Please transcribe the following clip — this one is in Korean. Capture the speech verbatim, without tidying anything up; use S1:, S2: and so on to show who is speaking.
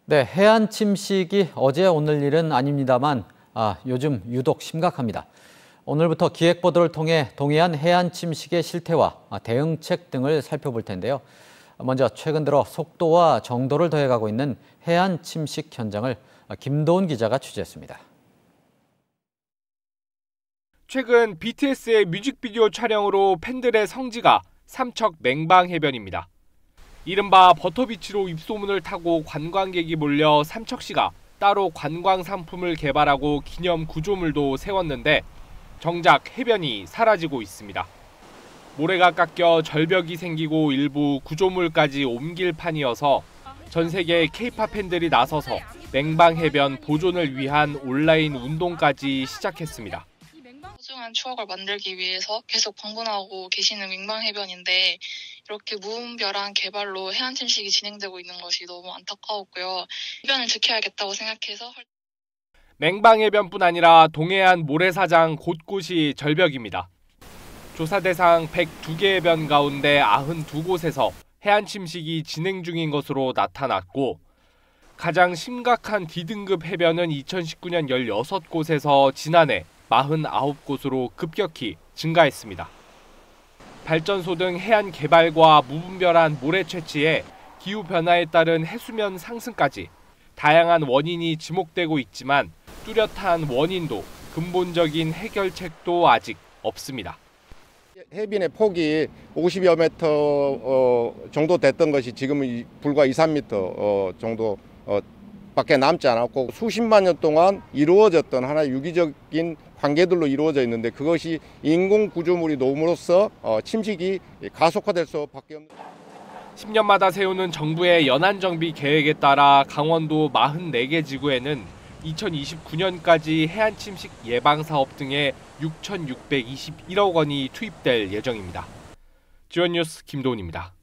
S1: 네, 해안 침식이 어제 오늘 일은 아닙니다만 아, 요즘 유독 심각합니다. 오늘부터 기획보도를 통해 동해안 해안 침식의 실태와 대응책 등을 살펴볼 텐데요. 먼저 최근 들어 속도와 정도를 더해가고 있는 해안 침식 현장을 김도훈 기자가 취재했습니다.
S2: 최근 비티에스의 뮤직비디오 촬영으로 팬들의 성지가 삼척 맹방해변입니다. 이른바 버터비치로 입소문을 타고 관광객이 몰려 삼척시가 따로 관광 상품을 개발하고 기념 구조물도 세웠는데 정작 해변이 사라지고 있습니다. 모래가 깎여 절벽이 생기고 일부 구조물까지 옮길 판이어서 전 세계 케이팝 팬들이 나서서 맹방해변 보존을 위한 온라인 운동까지 시작했습니다.
S3: 소중한 추억을 만들기 위해서 계속 방문하고 계시는 맹방해변인데 이렇게 무분별한 개발로 해안 침식이 진행되고 있는 것이 너무 안타까웠고요. 해변을 지켜야겠다고 생각해서.
S2: 맹방해변뿐 아니라 동해안 모래사장 곳곳이 절벽입니다. 조사 대상 백두 개 해변 가운데 구십이 곳에서 해안 침식이 진행 중인 것으로 나타났고 가장 심각한 D등급 해변은 이천십구 년 열여섯 곳에서 지난해 사십구 곳으로 급격히 증가했습니다. 발전소 등 해안 개발과 무분별한 모래 채취에 기후변화에 따른 해수면 상승까지 다양한 원인이 지목되고 있지만 뚜렷한 원인도 근본적인 해결책도 아직 없습니다.
S4: 해변의 폭이 오십여 미터 정도 됐던 것이 지금은 불과 이, 삼 미터 정도 밖에 남지 않았고 수십만 년 동안 이루어졌던 하나의 유기적인 관계들로 이루어져 있는데 그것이 인공 구조물이 놓음으로써 침식이 가속화될 수밖에 없는.
S2: 십 년마다 세우는 정부의 연안정비 계획에 따라 강원도 사십사 개 지구에는 이천이십구 년까지 해안 침식 예방 사업 등에 육천육백이십일억 원이 투입될 예정입니다. 지원뉴스 김도훈입니다.